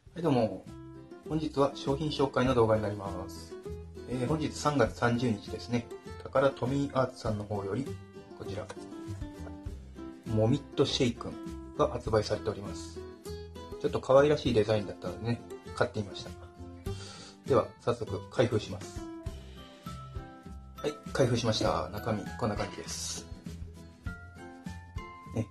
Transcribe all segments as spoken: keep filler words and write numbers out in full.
はい、どうも。本日は商品紹介の動画になります。えー、本日さんがつさんじゅうにちですね。タカラトミーアーツさんの方より、こちら、モミットシェイ君が発売されております。ちょっと可愛らしいデザインだったのでね、買ってみました。では、早速開封します。はい、開封しました。中身、こんな感じです。ね。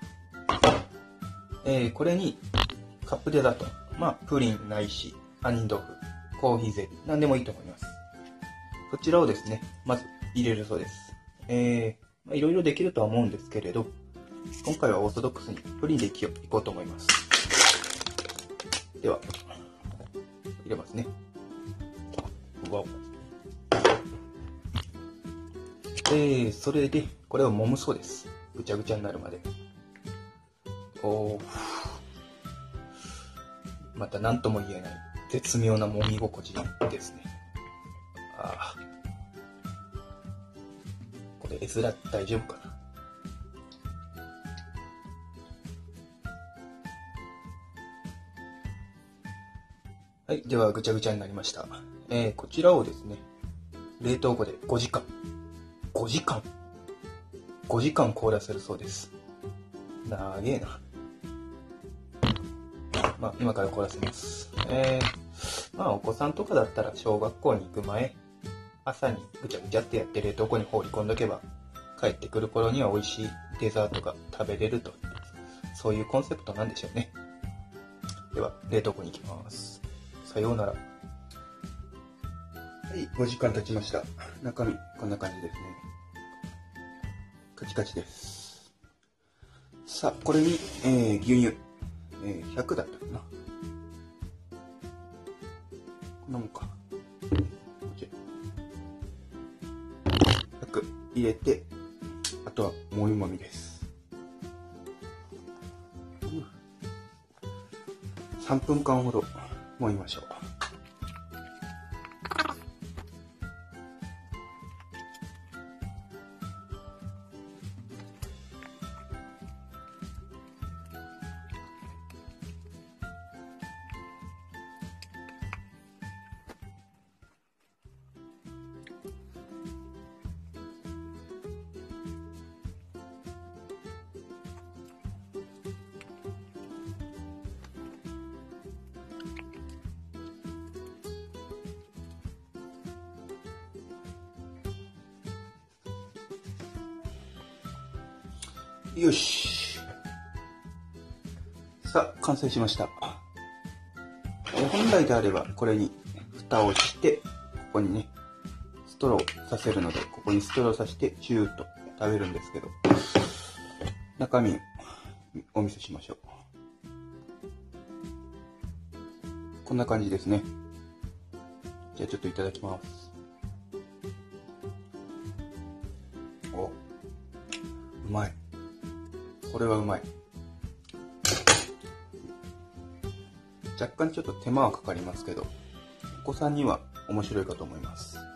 えー、これに、カップデザート。まあ、プリンないし、杏仁豆腐、コーヒーゼリー、なんでもいいと思います。こちらをですね、まず入れるそうです。えー、まあ、いろいろできるとは思うんですけれど、今回はオーソドックスにプリンでいきよいこうと思います。では、入れますね。わお。えー、それで、これを揉むそうです。ぐちゃぐちゃになるまで。おー。また何とも言えない絶妙な揉み心地ですね。ああ。これ絵面大丈夫かな。はい。では、ぐちゃぐちゃになりました。えー、こちらをですね、冷凍庫でごじかん。ごじかん ?ご 時間凍らせるそうです。なげえな。まあ、今から凍らせます。えー、まあ、お子さんとかだったら小学校に行く前、朝にぐちゃぐちゃってやって冷凍庫に放り込んどけば、帰ってくる頃には美味しいデザートが食べれると。そういうコンセプトなんでしょうね。では、冷凍庫に行きます。さようなら。はい、ごじかん経ちました。中身、こんな感じですね。カチカチです。さあ、これに、えー、牛乳。えー、ひゃくだったかな。こんなもんか。ひゃく入れて、あとはもみもみです。さんぷんかんほど揉みましょう。よし。さあ、完成しました。本来であれば、これに蓋をして、ここにね、ストローをさせるので、ここにストローをさして、ジューッと食べるんですけど、中身をお見せしましょう。こんな感じですね。じゃあちょっといただきます。お、うまい。これはうまい。若干ちょっと手間はかかりますけど、お子さんには面白いかと思います。